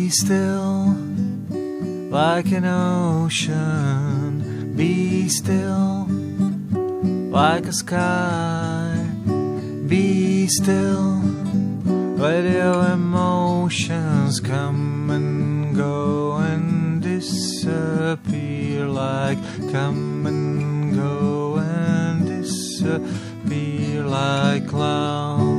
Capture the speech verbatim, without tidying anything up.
still like an ocean. Be still like a sky. Be still. Let your emotions come and go and disappear, like come and go and disappear like clouds.